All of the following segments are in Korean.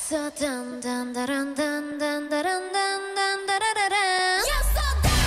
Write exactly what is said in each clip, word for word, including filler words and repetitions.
so dun dun dun dun dun dun dun dun dun dun. You're so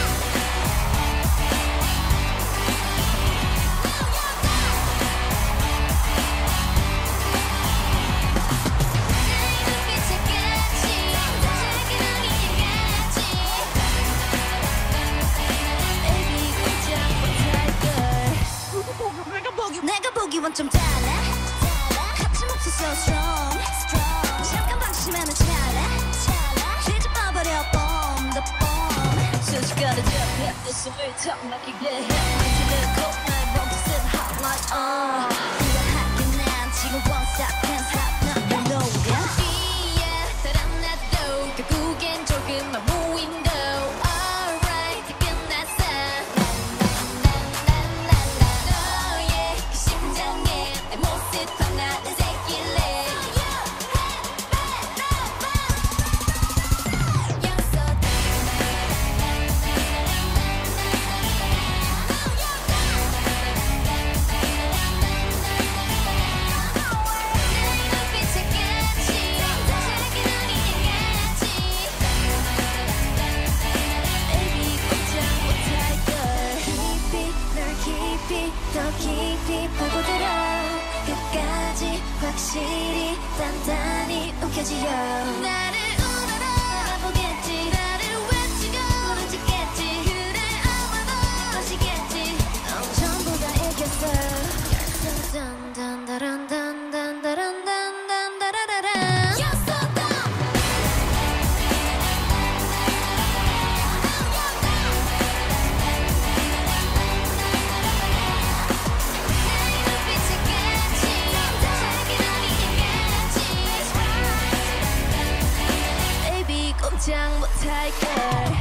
내가 보기엔 좀 달라 거침없어 so strong 잠깐 방심하면 찰나 뒤집어버려 bomb the bomb 순식간에 접해 또 숨을 턱 막히게 해 멘트를 콧날 멈춰선 hot like uh 불안하게 난 지금 one stop can't stop nothing no 위에 달아나도 결국엔 조금만 무인도 alright 끝났어 더 깊이 파고들어 끝까지 확실히 단단히 움켜쥐어 나를 우러러 보겠지 나를 외치고 부르짖겠지 그래 아마도 아시겠지 어, 전부 다 이겼어 딴딴딴따란딴딴따란딴따란딴따라란 꼼짝 못할걸